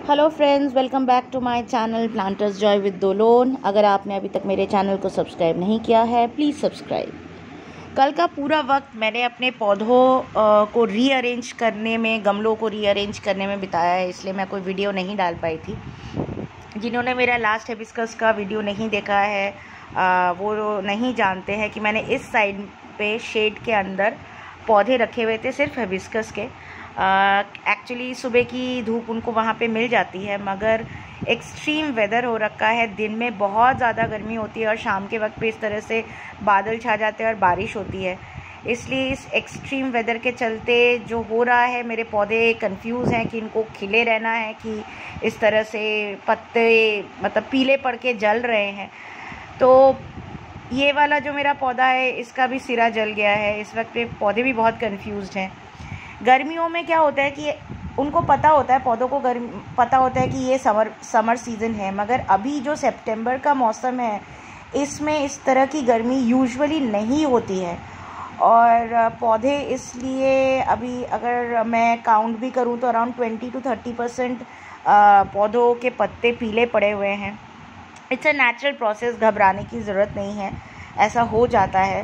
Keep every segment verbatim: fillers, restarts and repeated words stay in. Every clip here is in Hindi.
Hello friends, welcome back to my channel planters joy with Dolon. अगर आपने अभी तक मेरे चैनल को सब्सक्राइब नहीं किया है, प्लीज़ सब्सक्राइब। कल का पूरा वक्त मैंने अपने पौधों को रीअरेंज करने में, गमलों को रीअरेंज करने में बिताया है, इसलिए मैं कोई वीडियो नहीं डाल पाई थी। जिन्होंने मेरा लास्ट हिबिस्कस का वीडियो नहीं देखा है आ, वो नहीं जानते हैं कि मैंने इस साइड पे शेड के अंदर पौधे रखे हुए थे, सिर्फ हिबिस्कस के। एक्चुअली uh, सुबह की धूप उनको वहाँ पे मिल जाती है, मगर एक्सट्रीम वेदर हो रखा है। दिन में बहुत ज़्यादा गर्मी होती है और शाम के वक्त पे इस तरह से बादल छा जाते हैं और बारिश होती है। इसलिए इस एक्सट्रीम वेदर के चलते जो हो रहा है, मेरे पौधे कंफ्यूज हैं कि इनको खिले रहना है कि इस तरह से पत्ते मतलब पीले पड़ के जल रहे हैं। तो ये वाला जो मेरा पौधा है, इसका भी सिरा जल गया है। इस वक्त पे पौधे भी बहुत कन्फ्यूज्ड हैं। गर्मियों में क्या होता है कि उनको पता होता है, पौधों को गर्म पता होता है कि ये समर समर सीज़न है, मगर अभी जो सितंबर का मौसम है, इसमें इस तरह की गर्मी यूजुअली नहीं होती है। और पौधे इसलिए अभी अगर मैं काउंट भी करूँ तो around twenty to thirty percent पौधों के पत्ते पीले पड़े हुए हैं। इट्स अ नेचुरल प्रोसेस, घबराने की ज़रूरत नहीं है, ऐसा हो जाता है,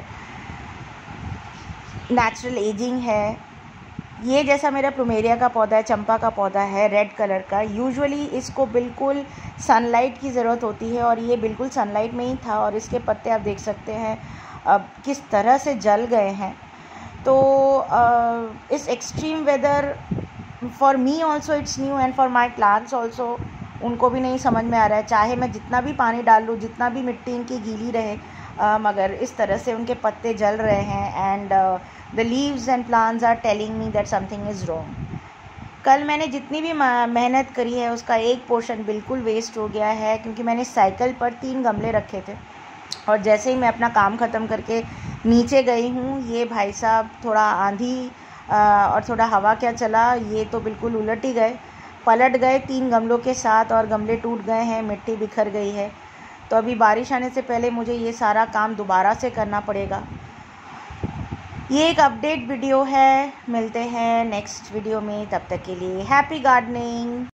नेचुरल एजिंग है। ये जैसा मेरा प्लूमेरिया का पौधा है, चंपा का पौधा है रेड कलर का, यूजुअली इसको बिल्कुल सनलाइट की ज़रूरत होती है और ये बिल्कुल सनलाइट में ही था। और इसके पत्ते आप देख सकते हैं अब किस तरह से जल गए हैं। तो आ, इस extreme weather for me also it's new and for my plants also, उनको भी नहीं समझ में आ रहा है। चाहे मैं जितना भी पानी डाल लूँ, जितना भी मिट्टी इनकी गीली रहे, uh, मगर इस तरह से उनके पत्ते जल रहे हैं। And the leaves and plants are telling me that something is wrong. कल मैंने जितनी भी मेहनत करी है, उसका एक पोर्शन बिल्कुल वेस्ट हो गया है, क्योंकि मैंने साइकिल पर तीन गमले रखे थे और जैसे ही मैं अपना काम ख़त्म करके नीचे गई हूँ, ये भाई साहब थोड़ा आंधी और थोड़ा हवा क्या चला, ये तो बिल्कुल उलट ही गए, पलट गए तीन गमलों के साथ और गमले टूट गए हैं, मिट्टी बिखर गई है। तो अभी बारिश आने से पहले मुझे ये सारा काम दोबारा से करना पड़ेगा। ये एक अपडेट वीडियो है, मिलते हैं नेक्स्ट वीडियो में, तब तक के लिए हैप्पी गार्डनिंग।